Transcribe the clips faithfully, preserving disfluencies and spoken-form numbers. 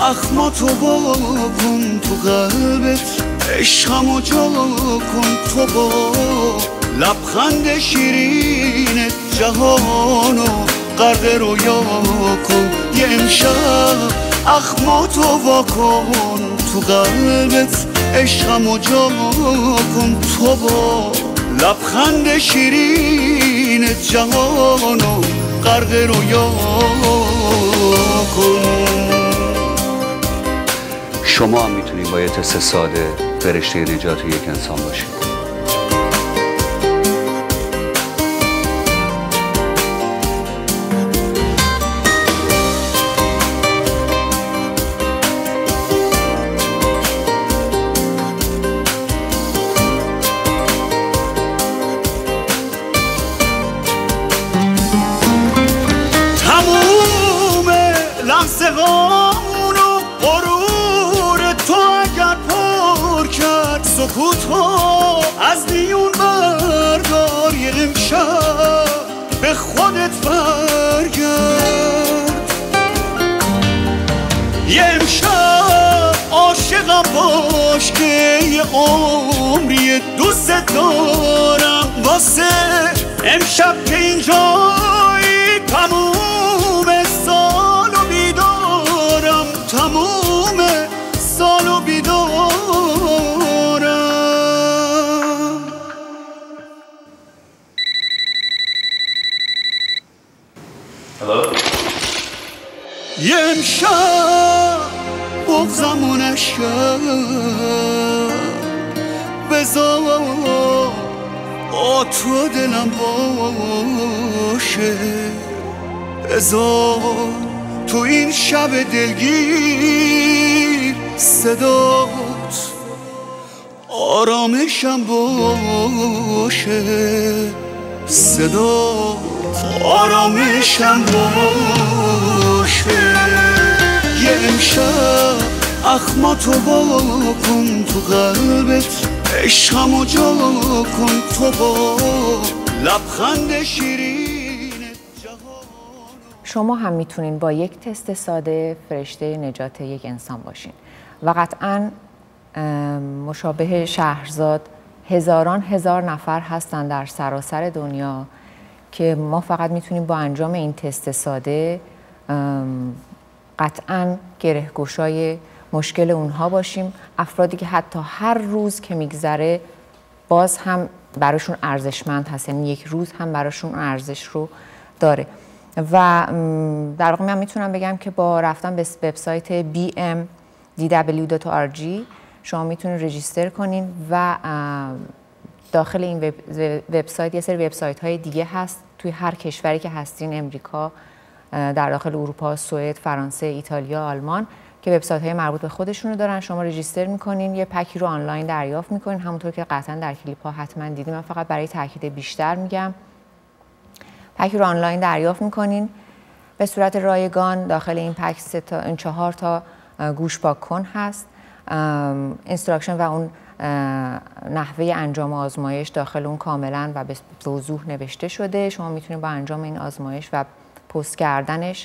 اخماتو با کن تو قلبت، عشقمو جا کن تو با لبخند شیرینت، جهانو غرق رویا کن یه امشب. اخماتو وا کن تو قلبت، عشقمو جا کن تو با لبخند شیرینت، جهانو غرق رویا کن. شما هم میتونید با یه تست ساده فرشته نجات یک انسان باشید. تموم لحظه هامونو غرور تو اگر پر کرد، سکوت ها از میون بردار، یه امشب به خودت برگرد. یه امشب عاشقم باش که یه عمری دوست دارم، واسه امشب که اینجایی تموم سالو بیدارم، تموم سالو بیدارم. Hello? یه امشب بغضمونش کرد، بذار با تو دلم باشه، بذار تو این شب دلگیر صدات آرامشم باشه، صدات آرامشم باشه. یه امشب اخماتو با کن تو قلبت، عشقمو جا کن تو با لبخند شیرین جهان. شما هم میتونین با یک تست ساده فرشته نجات یک انسان باشین و قطعاً مشابه شهرزاد هزاران هزار نفر هستن در سراسر دنیا که ما فقط میتونیم با انجام این تست ساده قطعاً گره‌گشای مشکل اونها باشیم. افرادی که حتی هر روز که میگذره باز هم براشون ارزشمند هست، یعنی یک روز هم براشون ارزش رو داره. و در واقع من میتونم بگم که با رفتن به وبسایت بی ام دی دبلیو دات آر جی شما میتونید رجیستر کنین و داخل این وبسایت یه سری وبسایت های دیگه هست توی هر کشوری که هستین، امریکا، در داخل اروپا، سوئد، فرانسه، ایتالیا، آلمان، که وبسایت های مربوط به خودشونو دارن. شما رجیستر میکنین، یه پکی رو آنلاین دریافت میکنین، همونطور که قطعا در کلیپ ها حتما دیدین. من فقط برای تاکید بیشتر میگم، پکی رو آنلاین دریافت میکنین به صورت رایگان. داخل این پک سه تا این چهار تا گوش پاک کن هست، اینستراکشن و اون نحوه انجام آزمایش داخل اون کاملا و به وضوح نوشته شده. شما میتونید با انجام این آزمایش و پست کردنش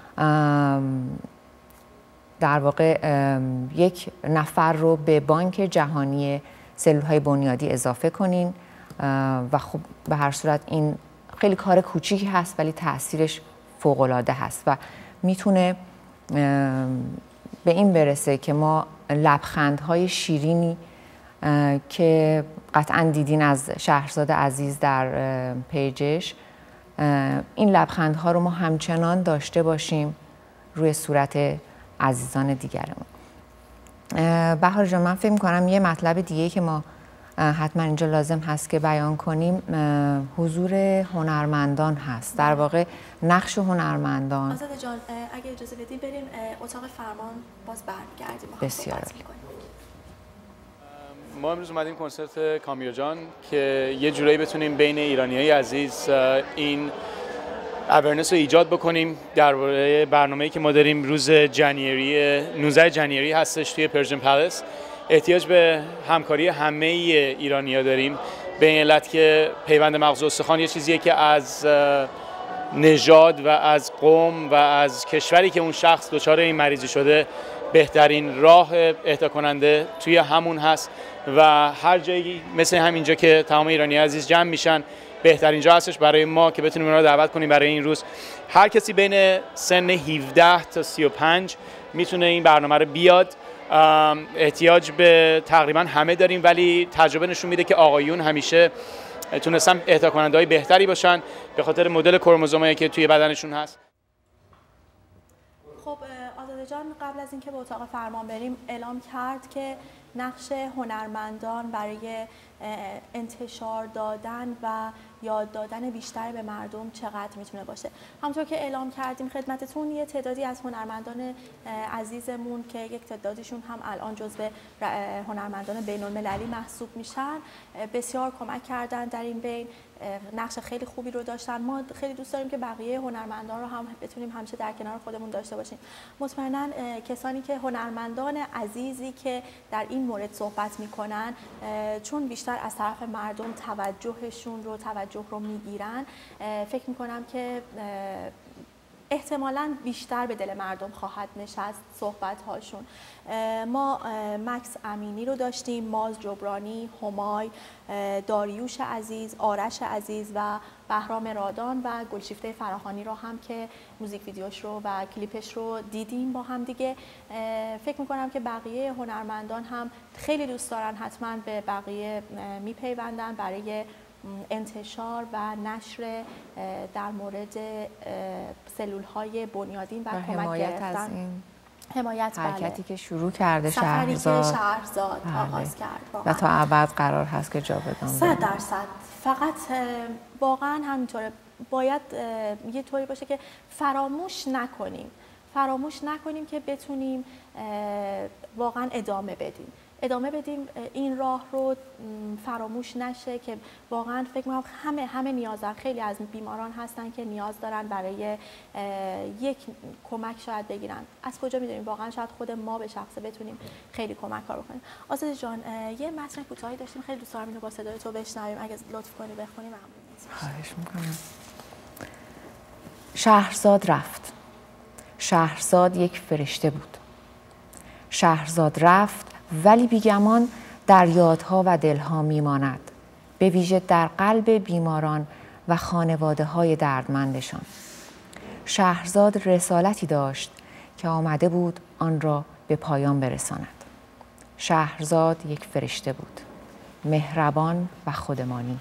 در واقع یک نفر رو به بانک جهانی سلول‌های بنیادی اضافه کنین و خب به هر صورت این خیلی کار کوچیکی هست ولی تأثیرش فوق‌العاده هست و میتونه به این برسه که ما لبخندهای شیرینی که قطعا دیدین از شهرزاد عزیز در پیجش، این لبخندها رو ما همچنان داشته باشیم روی صورت عزیزان دیگرمون. بهار جان، من فکر می‌کنم یه مطلب دیگه که ما حتما اینجا لازم هست که بیان کنیم حضور هنرمندان هست، در واقع نقش هنرمندان. آزاده جان اگه اجازه بدیم بریم اتاق فرمان باز برگردیم. بسیار ما امروز اومدیم کنسرت کامیو جان که یه جورایی بتونیم بین ایرانیای عزیز این اورنس رو ایجاد بکنیم درباره برنامه‌ای که ما داریم روز جنیری نوزده جنیری هستش توی پرژن پلس. احتیاج به همکاری همه ایرانی‌ها داریم به این علت که پیوند مغز استخوان یه چیزیه که از نژاد و از قوم و از کشوری که اون شخص دچار این مریضی شده بهترین راه اهدا کننده توی همون هست و هر جایی مثل همینجا که تمام ایرانی عزیز جمع میشن بهترین جا هستش برای ما که بتونیم اونا رو دعوت کنیم برای این روز. هر کسی بین سن هفده تا سی و پنج میتونه این برنامه رو بیاد. احتیاج به تقریبا همه داریم ولی تجربه نشون میده که آقایون همیشه تونستن اهدا کننده های بهتری باشن به خاطر مدل کروموزومایی که توی بدنشون هست. خب آزاده جان قبل از اینکه به اتاق فرمان بریم اعلام کرد که نقش هنرمندان برای انتشار دادن و یاد دادن بیشتر به مردم چقدر میتونه باشه. همونطور که اعلام کردیم خدمتتون یه تعدادی از هنرمندان عزیزمون که یک تعدادیشون هم الان جزو هنرمندان بین المللی محسوب میشن بسیار کمک کردن در این بین، نقش خیلی خوبی رو داشتن. ما خیلی دوست داریم که بقیه هنرمندان رو هم بتونیم همیشه در کنار خودمون داشته باشیم. مطمئنا کسانی که هنرمندان عزیزی که در این مورد صحبت میکنن چون بیشتر از طرف مردم توجهشون رو توجه رو میگیرن فکر میکنم که احتمالاً بیشتر به دل مردم خواهد نشست صحبت هاشون. ما مکس امینی رو داشتیم، ماز جبرانی، همای، داریوش عزیز، آرش عزیز و بهرام رادان و گلشیفته فراهانی رو هم که موزیک ویدیوش رو و کلیپش رو دیدیم با هم دیگه. فکر میکنم که بقیه هنرمندان هم خیلی دوست دارن حتما به بقیه میپیوندن برای انتشار و نشر در مورد سلول‌های بنیادین و, و کمک گرفتن حمایت حرکتی که شروع کرده سفری شهرزاد که شهرزاد آغاز کرد و تا ابد قرار هست که جاودان بمونه. صد درصد. فقط واقعا همینطوره، باید یه طوری باشه که فراموش نکنیم فراموش نکنیم که بتونیم واقعا ادامه بدیم ادامه بدیم این راه رو فراموش نشه که واقعا فکر می‌کنم همه همه نیاز دارن. خیلی از بیماران هستن که نیاز دارن برای یک کمک شاید بگیرن. از کجا می‌دونیم؟ واقعا شاید خود ما به شخصه بتونیم خیلی کمک کار بکنیم. آزاده جان یه متن کوتاهی داشتیم، خیلی دوست دارم اینو با صدای تو بشنویم، اگه لطف کنی بخونی ممنون می‌شم. خواهش می‌کنم. شهرزاد رفت. شهرزاد یک فرشته بود. شهرزاد رفت ولی بیگمان در یادها و دلها میماند، به ویژه در قلب بیماران و خانواده های دردمندشان. شهرزاد رسالتی داشت که آمده بود آن را به پایان برساند. شهرزاد یک فرشته بود، مهربان و خودمانی.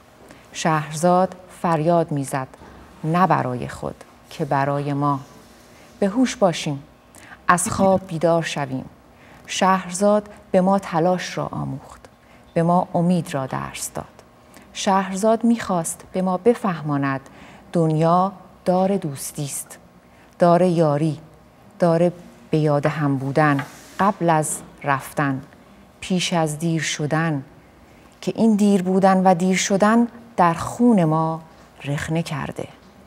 شهرزاد فریاد میزد، نه برای خود که برای ما. به هوش باشیم، از خواب بیدار شویم. شهرزاد به ما تلاش را آموخت، به ما امید را درس داد. شهرزاد میخواست به ما بفهماند دنیا دار دوستی است، دار یاری، دار به یاد هم بودن قبل از رفتن، پیش از دیر شدن، که این دیر بودن و دیر شدن در خون ما رخنه کرده.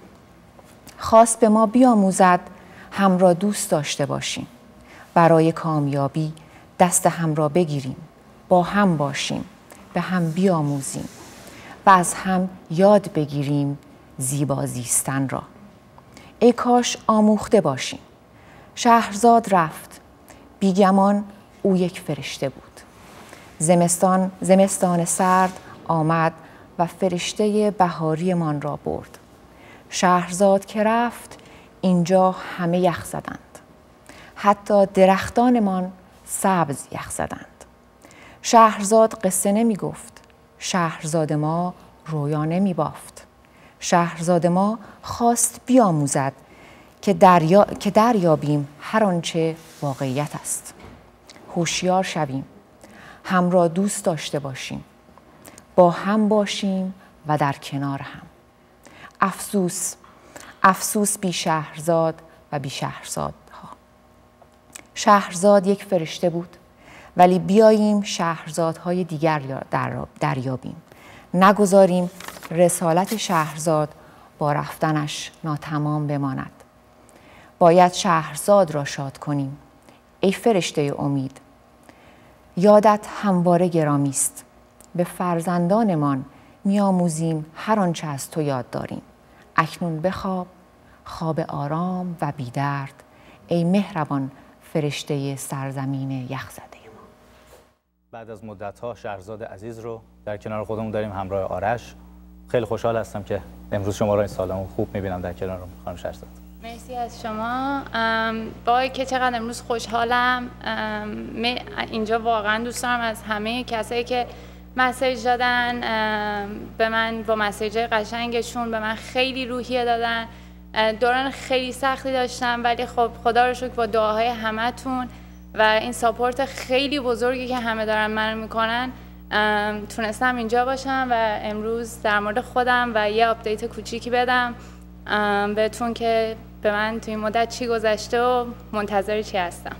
خواست به ما بیاموزد هم را دوست داشته باشیم، برای کامیابی دست هم را بگیریم، با هم باشیم، به هم بیاموزیم و از هم یاد بگیریم زیبا زیستن را. ای کاش آموخته باشیم. شهرزاد رفت، بیگمان او یک فرشته بود. زمستان زمستان سرد آمد و فرشته بهاریمان را برد. شهرزاد که رفت اینجا همه یخ زدند، حتی درختانمان سبز یخ زدند. شهرزاد قصه نمی گفت، شهرزاد ما رویا نمی بافت. شهرزاد ما خواست بیاموزد که دریا که دریابیم هر آنچه واقعیت است. هوشیار شویم، هم را دوست داشته باشیم، با هم باشیم و در کنار هم. افسوس افسوس بی شهرزاد و بی شهرزادها. شهرزاد یک فرشته بود، ولی بیاییم شهرزادهای دیگر دریابیم. نگذاریم رسالت شهرزاد با رفتنش ناتمام بماند. باید شهرزاد را شاد کنیم. ای فرشته امید، یادت همواره گرامی است. به فرزندانمان میآموزیم هر آنچه از تو یاد داریم. اکنون بخواب، خواب آرام و بی‌درد، ای مهربان فرشته سرزمین یخزده ما. بعد از مدت‌ها شهرزاد عزیز رو در کنار خودمون داریم همراه آرش. خیلی خوشحال هستم که امروز شما رو این سالن خوب می‌بینم در کنار خانم شهرزاد. مرسی از شما. با که چقدر امروز خوشحالم. اینجا واقعا دوست دارم از همه کسایی که مسیج دادن به من، با مسیج قشنگشون به من خیلی روحیه دادن. دوران خیلی سختی داشتم ولی خب خدا رو شکر با دعاهای همتون و این ساپورت خیلی بزرگی که همه دارن منو میکنن تونستم اینجا باشم و امروز در مورد خودم و یه آپدیت کوچیکی بدم بهتون که به من توی این مدت چی گذشته و منتظر چی هستم.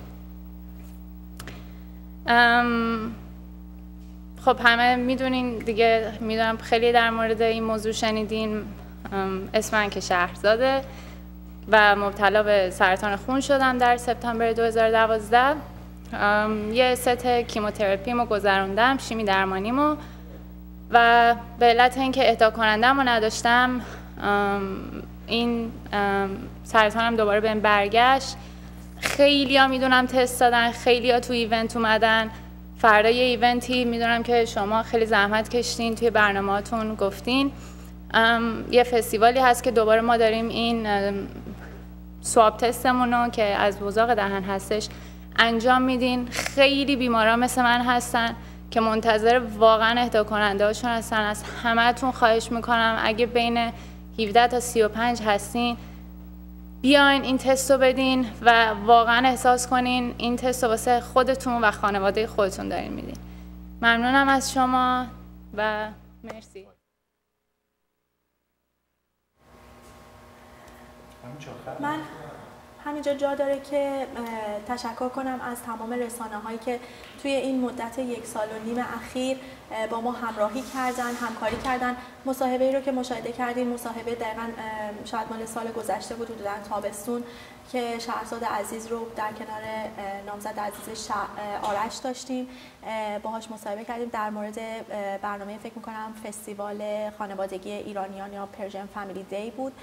خب همه میدونین دیگه، میدونم خیلی در مورد این موضوع شنیدین. اسم من که شهرزاده و مبتلا به سرطان خون شدم در سپتامبر دو هزار و دوازده. یه ست کیموتراپیمو گذروندم، شیمی درمانیمو، و به علت اینکه اهدا کننده‌مو نداشتم این سرطانم دوباره بهم برگشت. خیلیا میدونم تست دادن، خیلیا تو ایونت اومدن. فردا یه ایونتی میدونم که شما خیلی زحمت کشتین توی برنامه‌تون گفتین، یه فستیوالی هست که دوباره ما داریم این سواب تستمونو که از وزاق دهن هستش انجام میدین. خیلی بیمارا مثل من هستن که منتظر واقعا اهدا کننده هاشون هستن. از همه‌تون خواهش میکنم اگه بین هفده تا سی و پنج هستین بیاین این تست رو بدین و واقعا احساس کنین این تست رو واسه خودتون و خانواده خودتون دارین میدین. ممنونم از شما و مرسی. من همینجا جا داره که تشکر کنم از تمام رسانه هایی که توی این مدت یک سال و نیم اخیر با ما همراهی کردن، همکاری کردن. مصاحبه ای رو که مشاهده کردیم مصاحبه دقیقاً شاید مال سال گذشته بود، حدوداً تابستون، که شهرزاد عزیز رو در کنار نامزد عزیز آرش داشتیم، باهاش مصاحبه کردیم در مورد برنامه، فکر می‌کنم فستیوال خانوادگی ایرانیان یا پرژن فامیلی دی بود.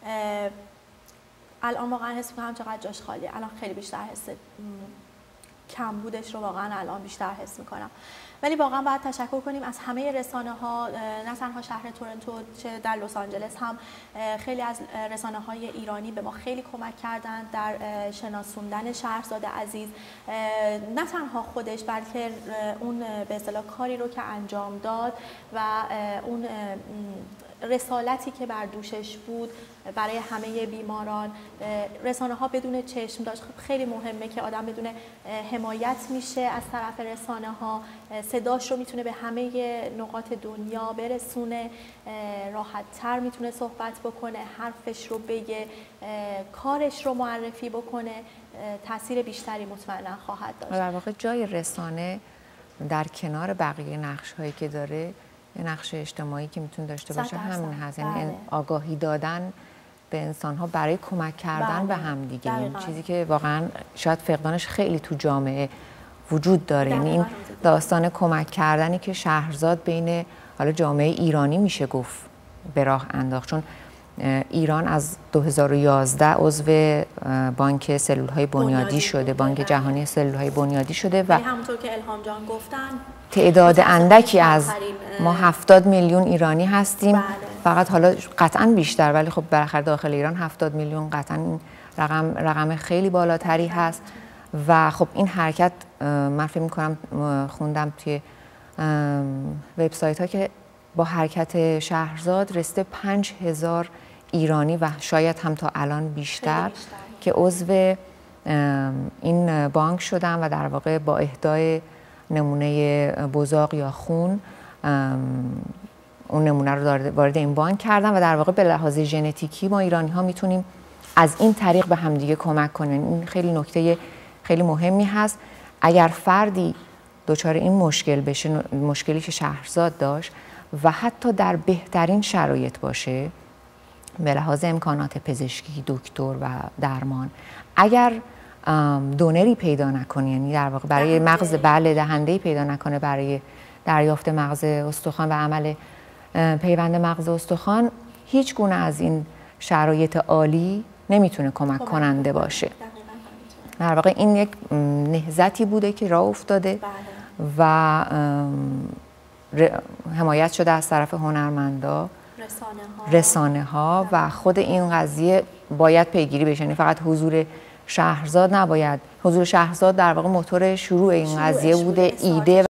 الان واقعا حس می‌کنم چقدر جاش خالیه. الان خیلی بیشتر حس کم بودش رو واقعا الان بیشتر حس می‌کنم. ولی واقعا باید تشکر کنیم از همه رسانه‌ها، نه تنها شهر تورنتو، چه در لس آنجلس هم خیلی از رسانه‌های ایرانی به ما خیلی کمک کردند در شناسوندن شهرزاد عزیز. نه تنها خودش بلکه اون به اصطلاح کاری رو که انجام داد و اون رسالتی که بر دوشش بود برای همه بیماران. رسانه ها بدون چشم داشت. خیلی مهمه که آدم بدون حمایت میشه از طرف رسانه ها، صداش رو میتونه به همه نقاط دنیا برسونه، راحت تر میتونه صحبت بکنه، حرفش رو بگه، کارش رو معرفی بکنه، تاثیر بیشتری مطمئنا خواهد داشت. در واقع جای رسانه در کنار بقیه نقش هایی که داره، یه نقش اجتماعی که میتونه داشته باشه همین هست، یعنی آگاهی دادن به انسان ها برای کمک کردن بله. به هم دیگه. این چیزی که واقعا شاید فقدانش خیلی تو جامعه وجود داره. یعنی این داستان کمک کردنی که شهرزاد بین حالا جامعه ایرانی میشه گفت به راه انداخت، چون ایران از دو هزار و یازده عضو بانک سلول‌های بنیادی شده، بانک جهانی سلول‌های بنیادی شده و همونطور که الهام جان گفتن تعداد اندکی از ما هفتاد میلیون ایرانی هستیم. بله. فقط حالا قطعا بیشتر، ولی خب بالاخره داخل ایران هفتاد میلیون قطعا این رقم رقم خیلی بالاتری هست. و خب این حرکت من فکر می‌کنم خوندم توی وبسایت ها که با حرکت شهرزاد رسیده پنج هزار ایرانی و شاید هم تا الان بیشتر, بیشتر که عضو این بانک شدن و در واقع با اهدای نمونه بزاق یا خون اون نمونه رو وارد این بانک کردن و در واقع به لحاظ ژنتیکی ما ایرانی ها میتونیم از این طریق به همدیگه کمک کنیم. این خیلی نکته خیلی مهمی هست. اگر فردی دچار این مشکل بشه، مشکلی که شهرزاد داشت و حتی در بهترین شرایط باشه به لحاظ امکانات پزشکی، دکتر و درمان، اگر دونری پیدا نکنه، یعنی در واقع برای مغز بله دهنده‌ای پیدا نکنه برای دریافت مغز استخوان و عمل پیوند مغز استخوان، هیچ گونه از این شرایط عالی نمیتونه کمک کننده باشه. در واقع این یک نهضتی بوده که راه افتاده بله. و حمایت شده از طرف هنرمندا، رسانه ها, رسانه ها و خود این قضیه باید پیگیری بشه. یعنی فقط حضور شهرزاد نباید، حضور شهرزاد در واقع موتور شروع این قضیه بوده، ایده